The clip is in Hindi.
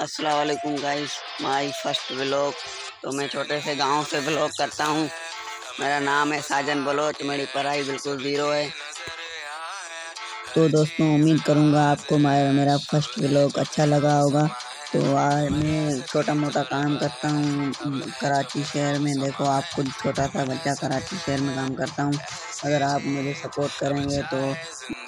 अस्सलाम वालेकुम गाइस, माय फर्स्ट व्लॉग। तो मैं छोटे से गांव से व्लॉग करता हूं। मेरा नाम है साजन बलोच। मेरी पढ़ाई बिल्कुल ज़ीरो है। तो दोस्तों, उम्मीद करूंगा आपको मेरा फर्स्ट व्लॉग अच्छा लगा होगा। तो आज मैं छोटा मोटा काम करता हूँ कराची शहर में। देखो, आप खुद छोटा सा बच्चा कराची शहर में काम करता हूँ। अगर आप मुझे सपोर्ट करेंगे तो